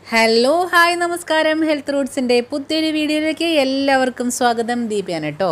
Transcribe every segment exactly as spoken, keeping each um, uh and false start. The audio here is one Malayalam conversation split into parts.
ഹലോ ഹായ് നമസ്കാരം. ഹെൽത്ത് റൂട്ട്സിൻ്റെ പുതിയൊരു വീഡിയോയിലേക്ക് എല്ലാവർക്കും സ്വാഗതം. ദീപയാണ് കേട്ടോ.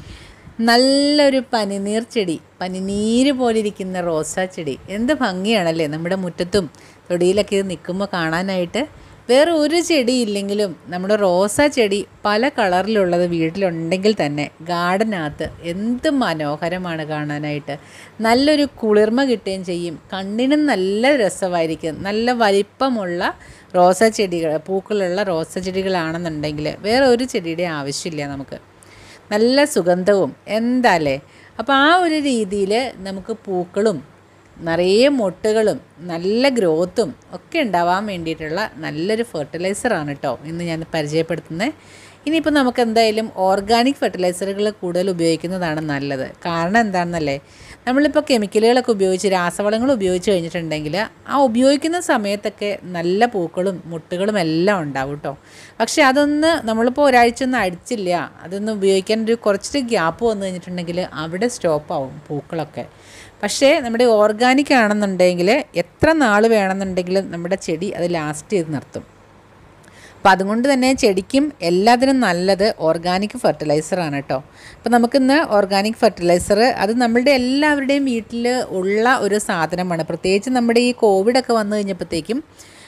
നല്ലൊരു പനിനീർ ചെടി, പനിനീര് പോലെ ഇരിക്കുന്ന റോസാ ചെടി എന്ത് ഭംഗിയാണല്ലേ നമ്മുടെ മുറ്റത്തും തൊടിയിലൊക്കെ ഇത് നിൽക്കുമ്പോൾ കാണാനായിട്ട്. വേറെ ഒരു ചെടി ഇല്ലെങ്കിലും നമ്മുടെ റോസാ ചെടി പല കളറിലുള്ളത് വീട്ടിലുണ്ടെങ്കിൽ തന്നെ ഗാർഡനകത്ത് എന്ത് മനോഹരമാണ് കാണാനായിട്ട്. നല്ലൊരു കുളിർമ കിട്ടുകയും ചെയ്യും, കണ്ണിനും നല്ല രസമായിരിക്കും. നല്ല വലിപ്പമുള്ള റോസാ ചെടികൾ, പൂക്കളുള്ള റോസാ ചെടികളാണെന്നുണ്ടെങ്കിൽ വേറെ ഒരു ചെടിയുടെ ആവശ്യമില്ല നമുക്ക്. നല്ല സുഗന്ധവും എന്താല്ലേ. അപ്പോൾ ആ ഒരു രീതിയിൽ നമുക്ക് പൂക്കളും നിറയെ മൊട്ടുകളും നല്ല ഗ്രോത്തും ഒക്കെ ഉണ്ടാവാൻ വേണ്ടിയിട്ടുള്ള നല്ലൊരു ഫെർട്ടിലൈസറാണ് കേട്ടോ ഇന്ന് ഞാൻ പരിചയപ്പെടുത്തുന്നത്. ഇനിയിപ്പോൾ നമുക്ക് എന്തായാലും ഓർഗാനിക് ഫെർട്ടിലൈസറുകൾ കൂടുതൽ ഉപയോഗിക്കുന്നതാണ് നല്ലത്. കാരണം എന്താണെന്നല്ലേ, നമ്മളിപ്പോൾ കെമിക്കലുകളൊക്കെ ഉപയോഗിച്ച് രാസവളങ്ങൾ ഉപയോഗിച്ച് കഴിഞ്ഞിട്ടുണ്ടെങ്കിൽ ആ ഉപയോഗിക്കുന്ന സമയത്തൊക്കെ നല്ല പൂക്കളും മുട്ടുകളും എല്ലാം ഉണ്ടാവും കേട്ടോ. പക്ഷേ അതൊന്ന് നമ്മളിപ്പോൾ ഒരാഴ്ച ഒന്നും അടിച്ചില്ല, അതൊന്ന് ഉപയോഗിക്കാൻ ഒരു കുറച്ചൊരു ഗ്യാപ്പ് വന്നു കഴിഞ്ഞിട്ടുണ്ടെങ്കിൽ അവിടെ സ്റ്റോപ്പാവും പൂക്കളൊക്കെ. പക്ഷേ നമ്മുടെ ഓർഗാനിക് ആണെന്നുണ്ടെങ്കിൽ എത്ര നാൾ വേണമെന്നുണ്ടെങ്കിലും നമ്മുടെ ചെടി അത് ലാസ്റ്റ് ചെയ്ത് നിർത്തും. അപ്പോൾ അതുകൊണ്ട് തന്നെ ചെടിക്കും എല്ലാത്തിനും നല്ലത് ഓർഗാനിക് ഫെർട്ടിലൈസറാണ് കേട്ടോ. അപ്പോൾ നമുക്കിന്ന് ഓർഗാനിക് ഫെർട്ടിലൈസർ അത് നമ്മളുടെ എല്ലാവരുടെയും വീട്ടിൽ ഉള്ള ഒരു സാധനമാണ്. പ്രത്യേകിച്ച് നമ്മുടെ ഈ കോവിഡൊക്കെ വന്നു കഴിഞ്ഞപ്പോഴത്തേക്കും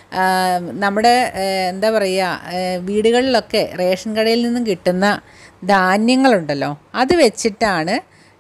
നമ്മുടെ എന്താ പറയുക, വീടുകളിലൊക്കെ റേഷൻ കടയിൽ നിന്നും കിട്ടുന്ന ധാന്യങ്ങളുണ്ടല്ലോ, അത് വെച്ചിട്ടാണ്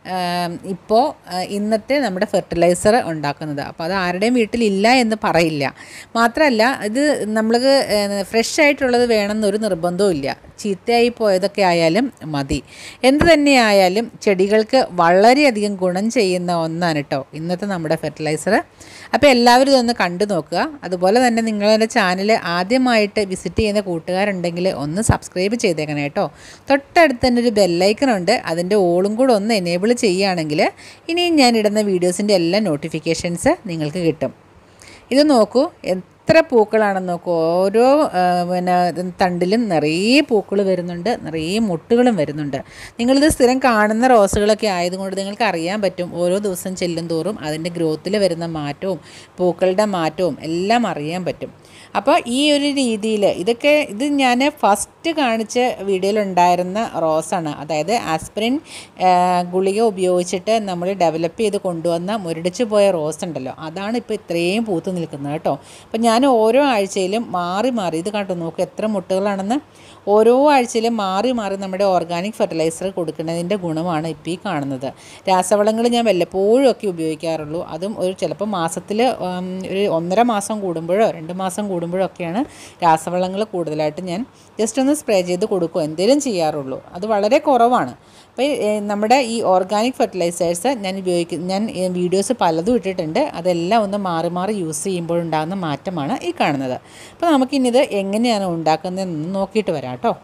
ഇപ്പോൾ ഇന്നത്തെ നമ്മുടെ ഫെർട്ടിലൈസർ ഉണ്ടാക്കുന്നത്. അപ്പോൾ അത് ആരുടെയും വീട്ടിലില്ല എന്ന് പറയില്ല. മാത്രമല്ല ഇത് നമ്മൾക്ക് ഫ്രഷ് ആയിട്ടുള്ളത് വേണമെന്നൊരു നിർബന്ധവും ഇല്ല. ചീത്തയായി പോയതൊക്കെ ആയാലും മതി. എന്ത് തന്നെയായാലും ചെടികൾക്ക് വളരെയധികം ഗുണം ചെയ്യുന്ന ഒന്നാണ് കേട്ടോ ഇന്നത്തെ നമ്മുടെ ഫെർട്ടിലൈസർ. അപ്പോൾ എല്ലാവരും ഇതൊന്ന് കണ്ടു നോക്കുക. അതുപോലെ തന്നെ നിങ്ങളുടെ ചാനൽ ആദ്യമായിട്ട് വിസിറ്റ് ചെയ്യുന്ന കൂട്ടുകാരുണ്ടെങ്കിൽ ഒന്ന് സബ്സ്ക്രൈബ് ചെയ്തേക്കണം കേട്ടോ. തൊട്ടടുത്ത് തന്നെ ഒരു ബെല്ലൈക്കണുണ്ട്, അതിൻ്റെ ഓളും കൂടെ ഒന്ന് എനേബിൾ ചെയ്യുകയാണെങ്കിൽ ഇനിയും ഞാൻ ഇടുന്ന വീഡിയോസിൻ്റെ എല്ലാ നോട്ടിഫിക്കേഷൻസ് നിങ്ങൾക്ക് കിട്ടും. ഇത് നോക്കൂ, എത്ര പൂക്കളാണെന്ന് നോക്കൂ. ഓരോ പിന്നെ തണ്ടിലും നിറയെ പൂക്കൾ വരുന്നുണ്ട്, നിറയെ മുട്ടുകളും വരുന്നുണ്ട്. നിങ്ങളിത് സ്ഥിരം കാണുന്ന റോസുകളൊക്കെ ആയതുകൊണ്ട് നിങ്ങൾക്ക് അറിയാൻ പറ്റും ഓരോ ദിവസം ചെല്ലും തോറും അതിൻ്റെ ഗ്രോത്തിൽ വരുന്ന മാറ്റവും പൂക്കളുടെ മാറ്റവും എല്ലാം അറിയാൻ പറ്റും. അപ്പോൾ ഈ ഒരു രീതിയിൽ ഇതൊക്കെ ഇത് ഞാൻ ഫസ്റ്റ് കാണിച്ച വീഡിയോയിലുണ്ടായിരുന്ന റോസാണ്. അതായത് ആസ്പിരിൻ ഗുളിക ഉപയോഗിച്ചിട്ട് നമ്മൾ ഡെവലപ്പ് ചെയ്ത് കൊണ്ടുവന്ന മുരടിച്ചു പോയ റോസ് ഉണ്ടല്ലോ, അതാണ് ഇപ്പോൾ ഇത്രയും പൂത്ത് നിൽക്കുന്നത് കേട്ടോ. അപ്പോൾ ഞാൻ ഓരോ ആഴ്ചയിലും മാറി മാറി ഇത് കണ്ടു നോക്കുക എത്ര മുട്ടുകളാണെന്ന്. ഓരോ ആഴ്ചയിലും മാറി മാറി നമ്മുടെ ഓർഗാനിക് ഫെർട്ടിലൈസർ കൊടുക്കുന്നതിൻ്റെ ഗുണമാണ് ഇപ്പോൾ ഈ കാണുന്നത്. രാസവളങ്ങൾ ഞാൻ വല്ലപ്പോഴും ഒക്കെ ഉപയോഗിക്കാറുള്ളൂ. അതും ഒരു ചിലപ്പോൾ മാസത്തിൽ ഒരു ഒന്നര മാസം കൂടുമ്പോഴോ രണ്ട് മാസം കൂടുമ്പോഴോ ഒക്കെയാണ് രാസവളങ്ങൾ കൂടുതലായിട്ട് ഞാൻ ജസ്റ്റ് ഒന്ന് സ്പ്രേ ചെയ്ത് കൊടുക്കുക എന്തെങ്കിലും ചെയ്യാറുള്ളൂ. അത് വളരെ കുറവാണ്. അപ്പോൾ നമ്മുടെ ഈ ഓർഗാനിക് ഫെർട്ടിലൈസേഴ്സ് ഞാൻ ഉപയോഗിക്കുന്ന ഞാൻ വീഡിയോസ് പലതും ഇട്ടിട്ടുണ്ട്. അതെല്ലാം ഒന്ന് മാറി മാറി യൂസ് ചെയ്യുമ്പോഴുണ്ടാകുന്ന മാറ്റമാണ് ഈ കാണുന്നത്. അപ്പോൾ നമുക്കിനിത് എങ്ങനെയാണ് ഉണ്ടാക്കുന്നതെന്ന് നോക്കിയിട്ട് വരാം കേട്ടോ.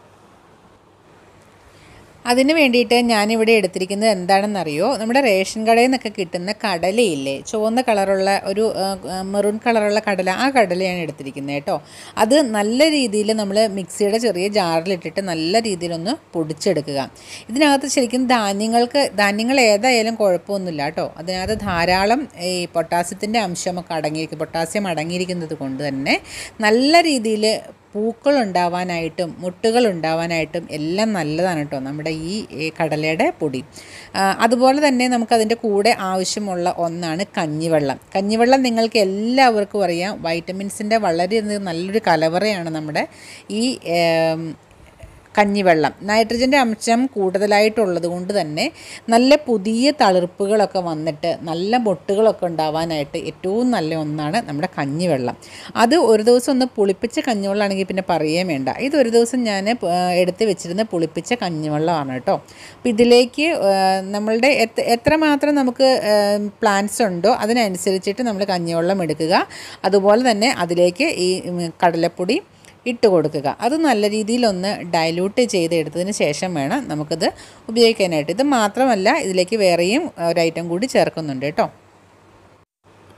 അതിന് വേണ്ടിയിട്ട് ഞാനിവിടെ എടുത്തിരിക്കുന്നത് എന്താണെന്നറിയോ, നമ്മുടെ റേഷൻ കടയിൽ നിന്നൊക്കെ കിട്ടുന്ന കടലയില്ലേ, ചുവന്ന കളറുള്ള ഒരു മെറൂൺ കളറുള്ള കടല, ആ കടലയാണ് എടുത്തിരിക്കുന്നത് കേട്ടോ. അത് നല്ല രീതിയിൽ നമ്മൾ മിക്സിയുടെ ചെറിയ ജാറിലിട്ടിട്ട് നല്ല രീതിയിലൊന്ന് പൊടിച്ചെടുക്കുക. ഇതിനകത്ത് ശരിക്കും ധാന്യങ്ങൾക്ക് ധാന്യങ്ങൾ ഏതായാലും കുഴപ്പമൊന്നുമില്ല കേട്ടോ. അതിനകത്ത് ധാരാളം ഈ പൊട്ടാസ്യത്തിൻ്റെ അംശമൊക്കെ അടങ്ങിയിരിക്കും. പൊട്ടാസ്യം അടങ്ങിയിരിക്കുന്നത് കൊണ്ട് തന്നെ നല്ല രീതിയിൽ പൂക്കൾ ഉണ്ടാവാനായിട്ടും മുട്ടുകൾ ഉണ്ടാവാനായിട്ടും എല്ലാം നല്ലതാണ് കേട്ടോ നമ്മുടെ ഈ കടലയുടെ പൊടി. അതുപോലെ തന്നെ നമുക്കതിൻ്റെ കൂടെ ആവശ്യമുള്ള ഒന്നാണ് കഞ്ഞിവെള്ളം. കഞ്ഞിവെള്ളം നിങ്ങൾക്ക് എല്ലാവർക്കും അറിയാം, വൈറ്റമിൻസിൻ്റെ വളരെ നല്ലൊരു കലവറയാണ് നമ്മുടെ ഈ കഞ്ഞിവെള്ളം. നൈട്രജൻ്റെ അംശം കൂടുതലായിട്ടുള്ളത് കൊണ്ട് തന്നെ നല്ല പുതിയ തളിർപ്പുകളൊക്കെ വന്നിട്ട് നല്ല മൊട്ടുകളൊക്കെ ഉണ്ടാവാനായിട്ട് ഏറ്റവും നല്ല ഒന്നാണ് നമ്മുടെ കഞ്ഞിവെള്ളം. അത് ഒരു ദിവസം ഒന്ന് പുളിപ്പിച്ച കഞ്ഞിവെള്ളമാണെങ്കിൽ പിന്നെ പറയുകയും വേണ്ട. ഇതൊരു ദിവസം ഞാൻ എടുത്ത് വെച്ചിരുന്ന പുളിപ്പിച്ച കഞ്ഞിവെള്ളമാണ് കേട്ടോ. അപ്പോൾ ഇതിലേക്ക് നമ്മളുടെ എത്ര എത്രമാത്രം നമുക്ക് പ്ലാന്റ്സ് ഉണ്ടോ അതിനനുസരിച്ചിട്ട് നമ്മൾ കഞ്ഞിവെള്ളം എടുക്കുക. അതുപോലെ തന്നെ അതിലേക്ക് ഈ കടലപ്പൊടി ഇട്ട് കൊടുക്കുക. അത് നല്ല രീതിയിലൊന്ന് ഡൈല്യൂട്ട് ചെയ്തെടുത്തതിന് ശേഷം വേണം നമുക്കിത് ഉപയോഗിക്കാനായിട്ട്. ഇത് മാത്രമല്ല ഇതിലേക്ക് വേറെയും ഒരു ഐറ്റം കൂടി ചേർക്കുന്നുണ്ട് കേട്ടോ.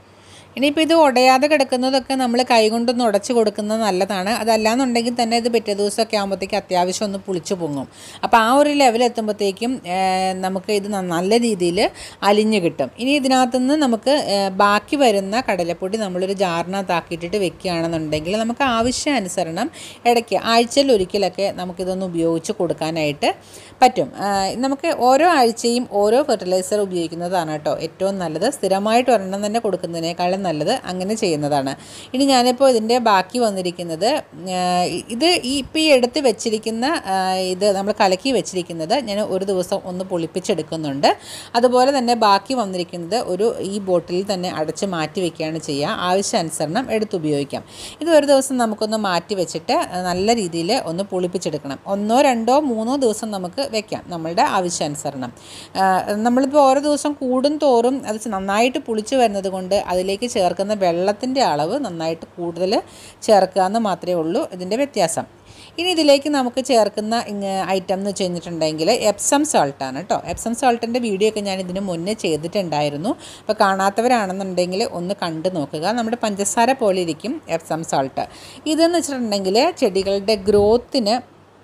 ഇനിയിപ്പോൾ ഇത് ഉടയാതെ കിടക്കുന്നതൊക്കെ നമ്മൾ കൈകൊണ്ടൊന്ന് ഉടച്ച് കൊടുക്കുന്നത് നല്ലതാണ്. അതല്ലാന്നുണ്ടെങ്കിൽ തന്നെ ഇത് പിറ്റേ ദിവസമൊക്കെ ആകുമ്പോഴത്തേക്കും അത്യാവശ്യം ഒന്ന് പുളിച്ചു പൊങ്ങും. അപ്പോൾ ആ ഒരു ലെവൽ എത്തുമ്പോഴത്തേക്കും നമുക്ക് ഇത് നല്ല രീതിയിൽ അലിഞ്ഞ് കിട്ടും. ഇനി ഇതിനകത്തുനിന്ന് നമുക്ക് ബാക്കി വരുന്ന കടലപ്പൊടി നമ്മളൊരു ജാറിനകത്താക്കിയിട്ടിട്ട് വെക്കുകയാണെന്നുണ്ടെങ്കിൽ നമുക്ക് ആവശ്യാനുസരണം ഇടയ്ക്ക് ആഴ്ചയിൽ ഒരിക്കലൊക്കെ നമുക്കിതൊന്ന് ഉപയോഗിച്ച് കൊടുക്കാനായിട്ട് പറ്റും. നമുക്ക് ഓരോ ആഴ്ചയും ഓരോ ഫെർട്ടിലൈസർ ഉപയോഗിക്കുന്നതാണ് കേട്ടോ ഏറ്റവും നല്ലത്. സ്ഥിരമായിട്ട് ഒരെണ്ണം തന്നെ കൊടുക്കുന്നതിനേക്കാളും നല്ലത് അങ്ങനെ ചെയ്യുന്നതാണ്. ഇനി ഞാനിപ്പോൾ ഇതിൻ്റെ ബാക്കി വന്നിരിക്കുന്നത് ഇത് ഈ ഇപ്പോൾ ഈ എടുത്ത് വെച്ചിരിക്കുന്ന ഇത് നമ്മൾ കലക്കി വെച്ചിരിക്കുന്നത് ഞാൻ ഒരു ദിവസം ഒന്ന് പൊളിപ്പിച്ചെടുക്കുന്നുണ്ട്. അതുപോലെ തന്നെ ബാക്കി വന്നിരിക്കുന്നത് ഒരു ഈ ബോട്ടിലിൽ തന്നെ അടച്ച് മാറ്റി വയ്ക്കുകയാണ് ചെയ്യുക. ആവശ്യാനുസരണം എടുത്തുപയോഗിക്കാം. ഇത് ഒരു ദിവസം നമുക്കൊന്ന് മാറ്റി വെച്ചിട്ട് നല്ല രീതിയിൽ ഒന്ന് പൊളിപ്പിച്ചെടുക്കണം. ഒന്നോ രണ്ടോ മൂന്നോ ദിവസം നമുക്ക് വെക്കാം നമ്മളുടെ ആവശ്യാനുസരണം. നമ്മളിപ്പോൾ ഓരോ ദിവസം കൂടും തോറും അത് നന്നായിട്ട് പുളിച്ച് വരുന്നത് കൊണ്ട് അതിലേക്ക് ചേർക്കുന്ന വെള്ളത്തിൻ്റെ അളവ് നന്നായിട്ട് കൂടുതൽ ചേർക്കുക എന്ന് മാത്രമേ ഉള്ളൂ ഇതിൻ്റെ വ്യത്യാസം. ഇനി ഇതിലേക്ക് നമുക്ക് ചേർക്കുന്ന ഐറ്റം എന്ന് വെച്ച് കഴിഞ്ഞിട്ടുണ്ടെങ്കിൽ എപ്സം സോൾട്ടാണ് കേട്ടോ. എപ്സം സോൾട്ടിൻ്റെ വീഡിയോ ഒക്കെ ഞാൻ ഇതിന് മുന്നേ ചെയ്തിട്ടുണ്ടായിരുന്നു. അപ്പോൾ കാണാത്തവരാണെന്നുണ്ടെങ്കിൽ ഒന്ന് കണ്ടു നോക്കുക. നമ്മുടെ പഞ്ചസാര പോലെ ഇരിക്കും എപ്സം സോൾട്ട്. ഇതെന്ന് വെച്ചിട്ടുണ്ടെങ്കിൽ ചെടികളുടെ ഗ്രോത്തിന്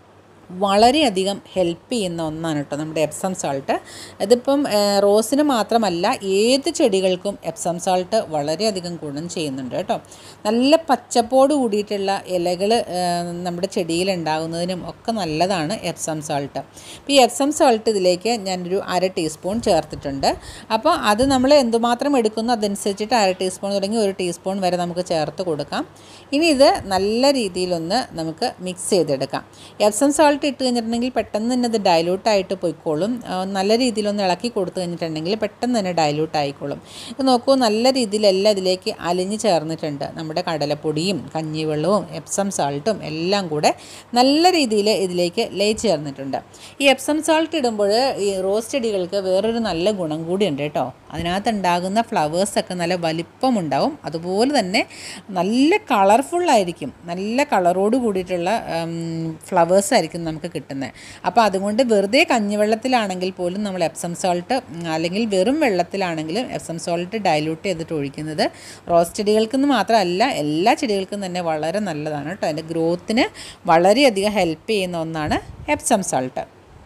വളരെയധികം ഹെൽപ്പ് ചെയ്യുന്ന ഒന്നാണ് കേട്ടോ നമ്മുടെ എപ്സം സോൾട്ട്. ഇതിപ്പം റോസിന് മാത്രമല്ല ഏത് ചെടികൾക്കും എപ്സം സോൾട്ട് വളരെയധികം ഗുണം ചെയ്യുന്നുണ്ട് കേട്ടോ. നല്ല പച്ചപ്പോട് കൂടിയിട്ടുള്ള ഇലകൾ നമ്മുടെ ചെടിയിൽ ഉണ്ടാകുന്നതിനും ഒക്കെ നല്ലതാണ് എപ്സം സോൾട്ട്. അപ്പോൾ ഈ എപ്സം സോൾട്ട് ഇതിലേക്ക് ഞാനൊരു അര ടീസ്പൂൺ ചേർത്തിട്ടുണ്ട്. അപ്പോൾ അത് നമ്മൾ എന്തുമാത്രം എടുക്കുന്നു അതനുസരിച്ചിട്ട് അര ടീസ്പൂൺ തുടങ്ങി ഒരു ടീസ്പൂൺ വരെ നമുക്ക് ചേർത്ത് കൊടുക്കാം. ഇനി ഇത് നല്ല രീതിയിലൊന്ന് നമുക്ക് മിക്സ് ചെയ്തെടുക്കാം. എപ്സം സോൾട്ട് ഇട്ട് കഴിഞ്ഞിട്ടുണ്ടെങ്കിൽ പെട്ടെന്ന് തന്നെ അത് ഡൈലൂട്ടായിട്ട് പോയിക്കോളും. നല്ല രീതിയിലൊന്ന് ഇളക്കി കൊടുത്തു കഴിഞ്ഞിട്ടുണ്ടെങ്കിൽ പെട്ടെന്ന് തന്നെ ഡൈലൂട്ട് ആയിക്കോളും. ഇത് നോക്കൂ, നല്ല രീതിയിലെല്ലാം ഇതിലേക്ക് അലിഞ്ഞ് ചേർന്നിട്ടുണ്ട്. നമ്മുടെ കടലപ്പൊടിയും കഞ്ഞിവെള്ളവും എപ്സം സോൾട്ടും എല്ലാം കൂടെ നല്ല രീതിയിൽ ഇതിലേക്ക് ലയിച്ച് ചേർന്നിട്ടുണ്ട്. ഈ എപ്സം സോൾട്ട് ഇടുമ്പോൾ ഈ റോസ് ചെടികൾക്ക് വേറൊരു നല്ല ഗുണം കൂടിയുണ്ട് കേട്ടോ. അതിനകത്തുണ്ടാകുന്ന ഫ്ലവേഴ്സൊക്കെ നല്ല വലിപ്പമുണ്ടാവും. അതുപോലെ തന്നെ നല്ല കളർഫുള്ളായിരിക്കും. നല്ല കളറോട് കൂടിയിട്ടുള്ള ഫ്ലവേഴ്സ് ആയിരിക്കും നമുക്ക് കിട്ടുന്നത്. അപ്പോൾ അതുകൊണ്ട് വെറുതെ കഞ്ഞിവെള്ളത്തിലാണെങ്കിൽ പോലും നമ്മൾ എപ്സം സോൾട്ട് അല്ലെങ്കിൽ വെറും വെള്ളത്തിലാണെങ്കിലും എപ്സം സോൾട്ട് ഡൈലൂട്ട് ചെയ്തിട്ട് ഒഴിക്കുന്നത് റോസ് ചെടികൾക്കെന്ന് മാത്രമല്ല എല്ലാ ചെടികൾക്കും തന്നെ വളരെ നല്ലതാണ് കേട്ടോ. അതിൻ്റെ ഗ്രോത്തിന് വളരെയധികം ഹെൽപ്പ് ചെയ്യുന്ന ഒന്നാണ് എപ്സം സോൾട്ട്.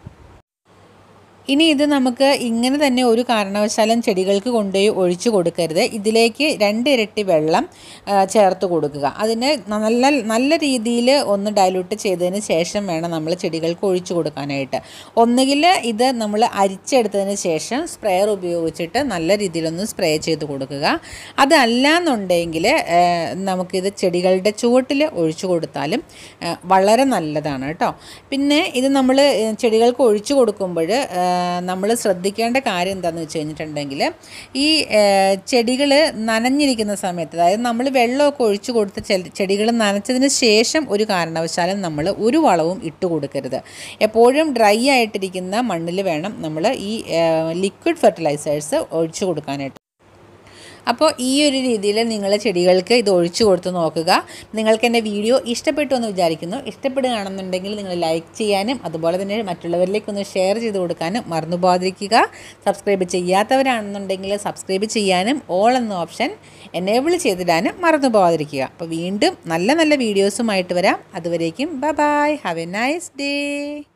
ഇനി ഇത് നമുക്ക് ഇങ്ങനെ തന്നെ ഒരു കാരണവശാലും ചെടികൾക്ക് കൊണ്ടുപോയി ഒഴിച്ചു കൊടുക്കരുത്. ഇതിലേക്ക് രണ്ടിരട്ടി വെള്ളം ചേർത്ത് കൊടുക്കുക. അതിന് നല്ല നല്ല രീതിയിൽ ഒന്ന് ഡൈലൂട്ട് ചെയ്തതിന് ശേഷം വേണം നമ്മൾ ചെടികൾക്ക് ഒഴിച്ചു കൊടുക്കാനായിട്ട്. ഒന്നുകിൽ ഇത് നമ്മൾ അരിച്ചെടുത്തതിന് ശേഷം സ്പ്രെയർ ഉപയോഗിച്ചിട്ട് നല്ല രീതിയിലൊന്ന് സ്പ്രേ ചെയ്ത് കൊടുക്കുക. അതല്ല എന്നുണ്ടെങ്കിൽ നമുക്കിത് ചെടികളുടെ ചുവട്ടിൽ ഒഴിച്ചു കൊടുത്താലും വളരെ നല്ലതാണ് കേട്ടോ. പിന്നെ ഇത് നമ്മൾ ചെടികൾക്ക് ഒഴിച്ചു കൊടുക്കുമ്പോൾ നമ്മൾ ശ്രദ്ധിക്കേണ്ട കാര്യം എന്താണെന്ന് വെച്ച് കഴിഞ്ഞിട്ടുണ്ടെങ്കിൽ ഈ ചെടികൾ നനഞ്ഞിരിക്കുന്ന സമയത്ത്, അതായത് നമ്മൾ വെള്ളമൊക്കെ ഒഴിച്ചു കൊടുത്ത് ചെടികൾ നനച്ചതിന് ശേഷം ഒരു കാരണവശാലും നമ്മൾ ഒരു വളവും ഇട്ട് കൊടുക്കരുത്. എപ്പോഴും ഡ്രൈ ആയിട്ടിരിക്കുന്ന മണ്ണിൽ വേണം നമ്മൾ ഈ ലിക്വിഡ് ഫെർട്ടിലൈസേഴ്സ് ഒഴിച്ചു കൊടുക്കാനായിട്ട്. അപ്പോൾ ഈ ഒരു രീതിയിൽ നിങ്ങൾ ചെടികൾക്ക് ഇത് ഒഴിച്ചു കൊടുത്ത് നോക്കുക. നിങ്ങൾക്ക് എൻ്റെ വീഡിയോ ഇഷ്ടപ്പെട്ടു എന്ന് വിചാരിക്കുന്നു. ഇഷ്ടപ്പെടുകയാണെന്നുണ്ടെങ്കിൽ നിങ്ങൾ ലൈക്ക് ചെയ്യാനും അതുപോലെ തന്നെ മറ്റുള്ളവരിലേക്കൊന്ന് ഷെയർ ചെയ്ത് കൊടുക്കാനും മറന്നു പോകാതിരിക്കുക. സബ്സ്ക്രൈബ് ചെയ്യാത്തവരാണെന്നുണ്ടെങ്കിൽ സബ്സ്ക്രൈബ് ചെയ്യാനും ഓൾ എന്ന ഓപ്ഷൻ എനേബിൾ ചെയ്തിടാനും മറന്നു പോകാതിരിക്കുക. അപ്പോൾ വീണ്ടും നല്ല നല്ല വീഡിയോസുമായിട്ട് വരാം. അതുവരേക്കും bye bye. Have a nice day.